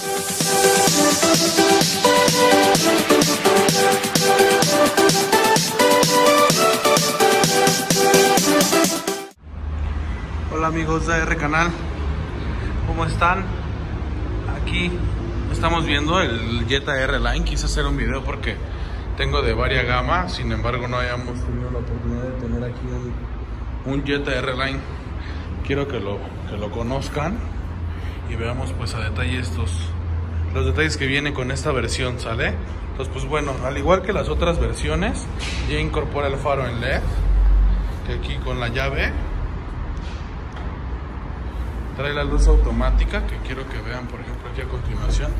Hola amigos de R Canal, ¿cómo están? Aquí estamos viendo el Jetta R-Line. Quise hacer un video porque tengo de varia gama, sin embargo no hayamos tenido la oportunidad de tener aquí un Jetta R-Line. Quiero que lo conozcan y veamos pues a detalle los detalles que viene con esta versión, ¿sale? Entonces pues bueno, al igual que las otras versiones, ya incorpora el faro en LED, que aquí con la llave trae la luz automática, que quiero que vean por ejemplo aquí a continuación.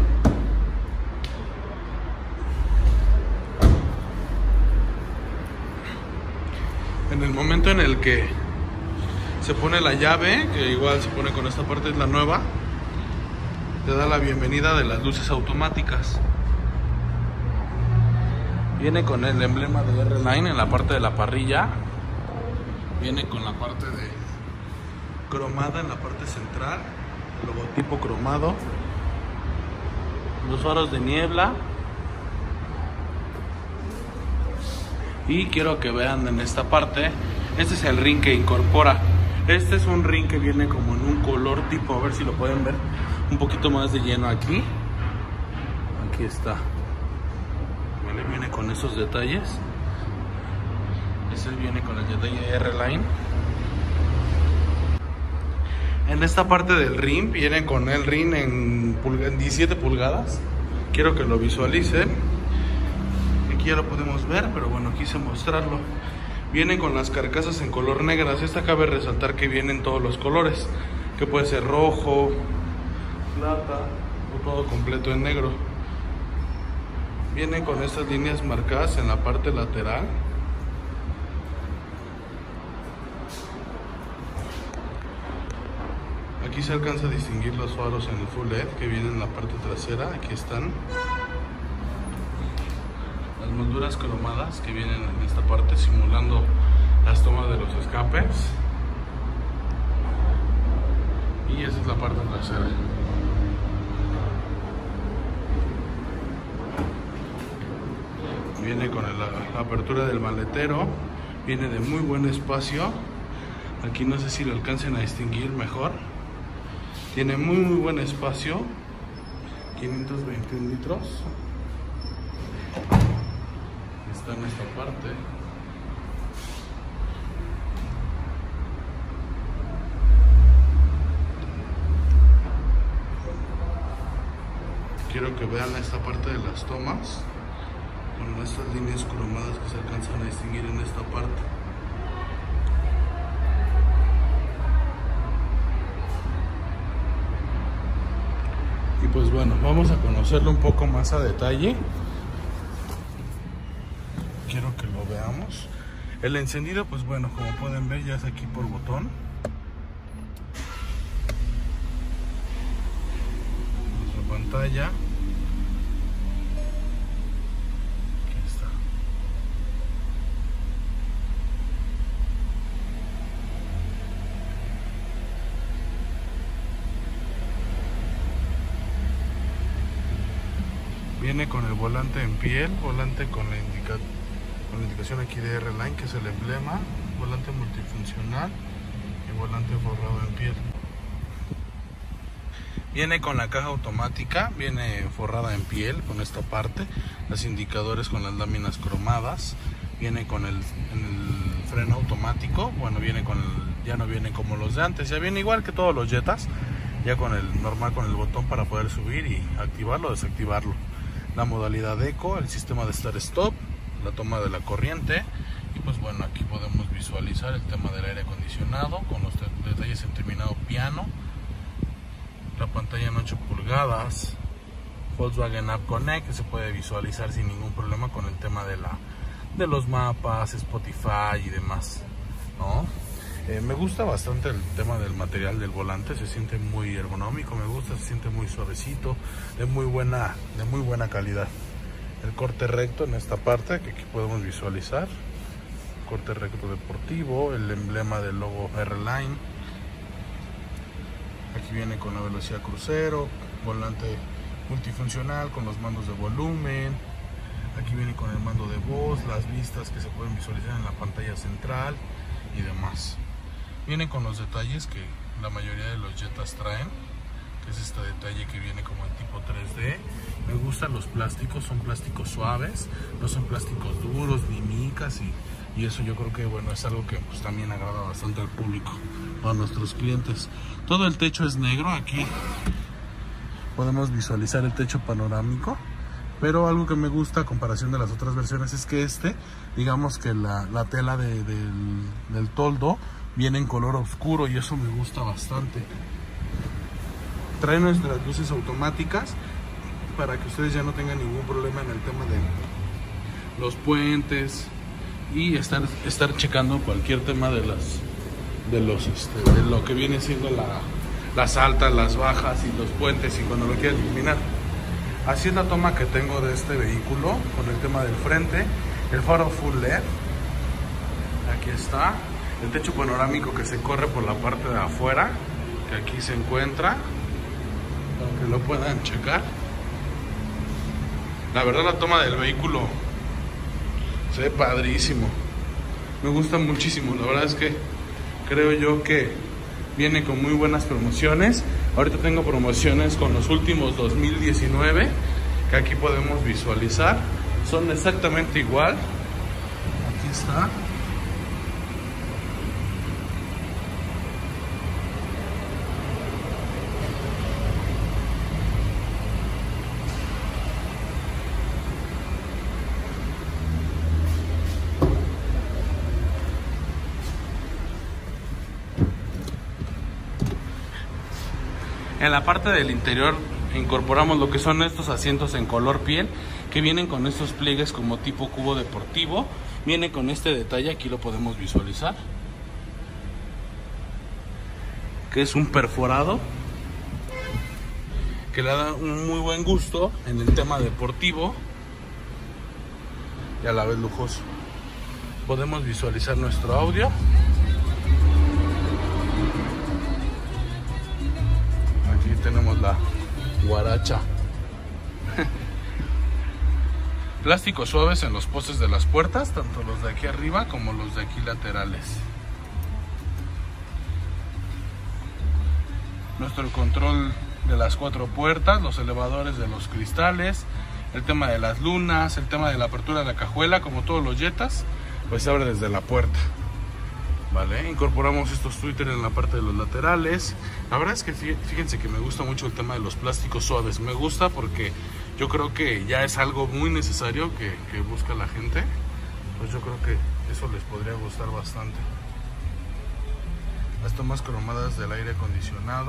En el momento en el que se pone la llave, que igual se pone con esta parte, es la nueva, te da la bienvenida de las luces automáticas. Viene con el emblema de R-Line en la parte de la parrilla. Viene con la parte de cromada en la parte central, logotipo cromado, los faros de niebla. Y quiero que vean en esta parte, este es el ring que incorpora. Este es un ring que viene como en un color tipo, a ver si lo pueden ver, un poquito más de lleno aquí. Aquí está. ¿Vale? Viene con esos detalles. Este viene con el detalle R-Line. En esta parte del ring, viene con el ring en 17 pulgadas. Quiero que lo visualicen. Aquí ya lo podemos ver, pero bueno, quise mostrarlo. Viene con las carcasas en color negras. Esta cabe resaltar que vienen todos los colores, que puede ser rojo, plata o todo completo en negro. Viene con estas líneas marcadas en la parte lateral. Aquí se alcanza a distinguir los faros en el full LED que vienen en la parte trasera. Aquí están las molduras cromadas que vienen en esta parte, simulando las tomas de los escapes. Y esa es la parte trasera. Viene con la apertura del maletero. Viene de muy buen espacio. Aquí no sé si lo alcancen a distinguir mejor. Tiene muy buen espacio. 521 litros. Está en esta parte. Quiero que vean esta parte de las tomas, con estas líneas cromadas que se alcanzan a distinguir en esta parte. Y pues bueno, vamos a conocerlo un poco más a detalle. Quiero que lo veamos. El encendido, pues bueno, como pueden ver, ya es aquí por botón. Nuestra pantalla. Aquí está. Viene con el volante en piel, volante con la indicación aquí de R-Line, que es el emblema, volante multifuncional y volante forrado en piel. Viene con la caja automática, viene forrada en piel con esta parte, los indicadores con las láminas cromadas. Viene con el freno automático, bueno, viene con ya no viene como los de antes, ya viene igual que todos los Jettas, ya con el normal, con el botón para poder subir y activarlo o desactivarlo. La modalidad eco, el sistema de start-stop, la toma de la corriente. Y pues bueno, aquí podemos visualizar el tema del aire acondicionado con los detalles en terminado piano. La pantalla en 8 pulgadas, Volkswagen App Connect, que se puede visualizar sin ningún problema con el tema de los mapas, Spotify y demás, ¿no? Me gusta bastante el tema del material del volante, se siente muy ergonómico, me gusta, se siente muy suavecito, de muy buena calidad. El corte recto en esta parte, que aquí podemos visualizar, corte recto deportivo, el emblema del logo R-Line. Aquí viene con la velocidad crucero, volante multifuncional con los mandos de volumen. Aquí viene con el mando de voz, las vistas que se pueden visualizar en la pantalla central y demás. Viene con los detalles que la mayoría de los Jetas traen, que es este detalle que viene como en tipo 3D. Me gustan los plásticos, son plásticos suaves, no son plásticos duros ni micas, y eso yo creo que bueno, es algo que pues también agrada bastante al público, a nuestros clientes. Todo el techo es negro, aquí podemos visualizar el techo panorámico, pero algo que me gusta a comparación de las otras versiones es que digamos que la tela del toldo viene en color oscuro y eso me gusta bastante. Trae nuestras luces automáticas para que ustedes ya no tengan ningún problema en el tema de los puentes y estar checando cualquier tema de lo que viene siendo las altas, las bajas y los puentes, y cuando lo quieran iluminar. Así es la toma que tengo de este vehículo con el tema del frente, el faro full LED, aquí está, el techo panorámico que se corre por la parte de afuera, que aquí se encuentra, para que lo puedan checar. La verdad la toma del vehículo se ve padrísimo, me gusta muchísimo. La verdad es que creo yo que viene con muy buenas promociones. Ahorita tengo promociones con los últimos 2019 que aquí podemos visualizar, son exactamente igual. Aquí está. En la parte del interior incorporamos lo que son estos asientos en color piel, que vienen con estos pliegues como tipo cubo deportivo. Viene con este detalle, aquí lo podemos visualizar, que es un perforado que le da un muy buen gusto en el tema deportivo y a la vez lujoso. Podemos visualizar nuestro audio. Tenemos la guaracha. Plásticos suaves en los postes de las puertas, tanto los de aquí arriba como los de aquí laterales. Nuestro control de las 4 puertas, los elevadores de los cristales, el tema de las lunas, el tema de la apertura de la cajuela, como todos los Jetas, pues se abre desde la puerta. Vale, incorporamos estos tweeters en la parte de los laterales. La verdad es que fíjense que me gusta mucho el tema de los plásticos suaves. Me gusta porque yo creo que ya es algo muy necesario que busca la gente. Pues yo creo que eso les podría gustar bastante. Las tomas cromadas del aire acondicionado,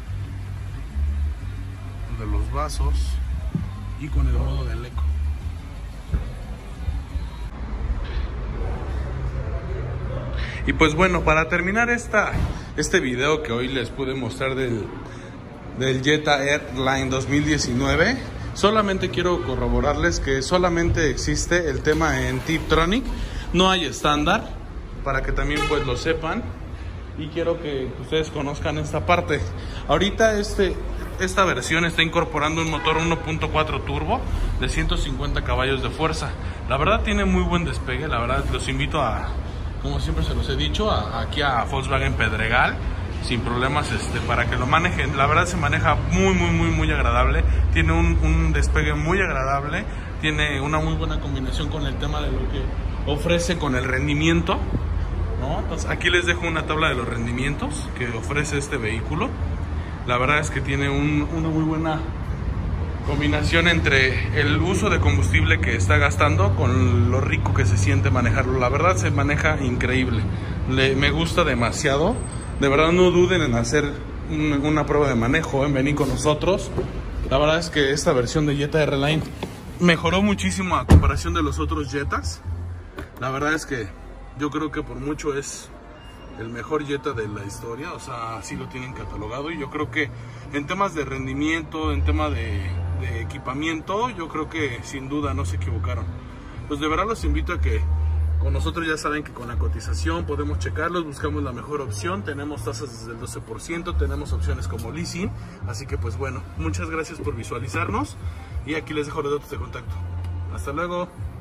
de los vasos y con el modo del eco. Y pues bueno, para terminar este video que hoy les pude mostrar del Jetta Airline 2019, solamente quiero corroborarles que solamente existe el tema en Tiptronic, no hay estándar, para que también pues lo sepan, y quiero que ustedes conozcan esta parte. Ahorita esta versión está incorporando un motor 1.4 turbo de 150 caballos de fuerza. La verdad tiene muy buen despegue, la verdad los invito a, como siempre se los he dicho, aquí a Volkswagen Pedregal, sin problemas, para que lo manejen. La verdad se maneja muy agradable, tiene un despegue muy agradable, tiene una muy buena combinación con el tema de lo que ofrece con el rendimiento, ¿no? Entonces aquí les dejo una tabla de los rendimientos que ofrece este vehículo. La verdad es que tiene una muy buena combinación entre el uso de combustible que está gastando con lo rico que se siente manejarlo. La verdad se maneja increíble, me gusta demasiado. De verdad no duden en hacer una prueba de manejo, en venir con nosotros. La verdad es que esta versión de Jetta Airline mejoró muchísimo a comparación de los otros Jettas. La verdad es que yo creo que por mucho es el mejor Jetta de la historia, o sea, así lo tienen catalogado. Y yo creo que en temas de rendimiento, en tema de equipamiento, yo creo que sin duda no se equivocaron. Pues de verdad los invito a que Con nosotros ya saben que con la cotización podemos checarlos, buscamos la mejor opción, tenemos tasas desde el 12%, tenemos opciones como leasing, así que pues bueno, muchas gracias por visualizarnos y aquí les dejo los datos de contacto. Hasta luego.